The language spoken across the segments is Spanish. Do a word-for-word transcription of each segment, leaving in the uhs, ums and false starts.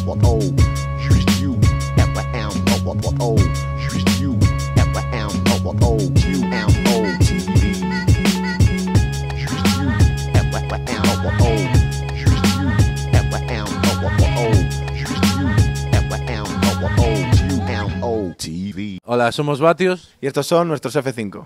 Hola, somos Vatios y estos son nuestros F cinco.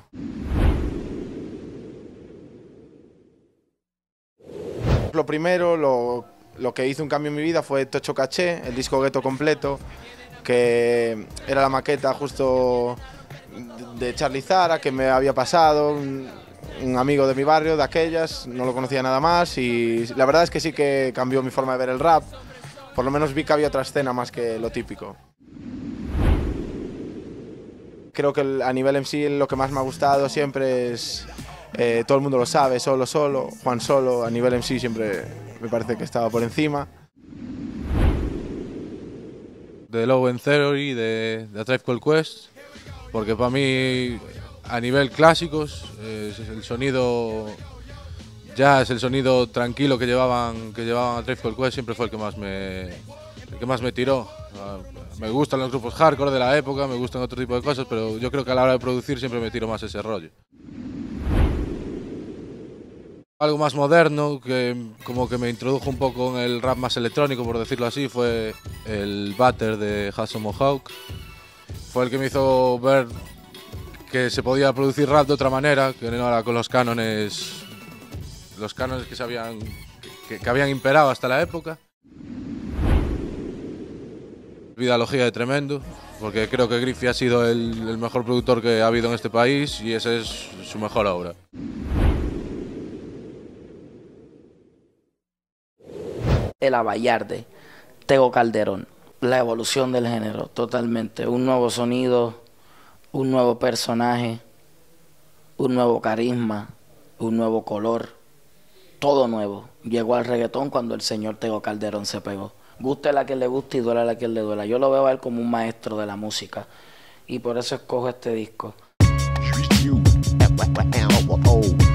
Lo primero, lo, lo que hizo un cambio en mi vida fue Tocho Caché, el disco Gueto completo, que era la maqueta justo de Charly Zara, que me había pasado, un, un amigo de mi barrio, de aquellas, no lo conocía nada más, y la verdad es que sí que cambió mi forma de ver el rap. Por lo menos vi que había otra escena más que lo típico. Creo que a nivel M C lo que más me ha gustado siempre es, eh, todo el mundo lo sabe, Solo Solo, Juan Solo, a nivel M C siempre me parece que estaba por encima. De Low End Theory, de, de A Tribe Called Quest, porque para mí a nivel clásicos eh, el sonido jazz, el sonido tranquilo que llevaban que llevaban A Tribe Called Quest siempre fue el que más me el que más me tiró. Me gustan los grupos hardcore de la época, me gustan otro tipo de cosas, pero yo creo que a la hora de producir siempre me tiro más ese rollo. Algo más moderno, que como que me introdujo un poco en el rap más electrónico, por decirlo así, fue el Butter de Hasso Mohawk. Fue el que me hizo ver que se podía producir rap de otra manera, que no era con los cánones, los cánones que, se habían, que, que habían imperado hasta la época. Vidalogía de Tremendo, porque creo que Griffy ha sido el, el mejor productor que ha habido en este país y esa es su mejor obra. El Abayarde, Tego Calderón, la evolución del género, totalmente. Un nuevo sonido, un nuevo personaje, un nuevo carisma, un nuevo color, todo nuevo. Llegó al reggaetón cuando el señor Tego Calderón se pegó. Guste a quien le guste y duela a quien le duela. Yo lo veo a él como un maestro de la música y por eso escojo este disco.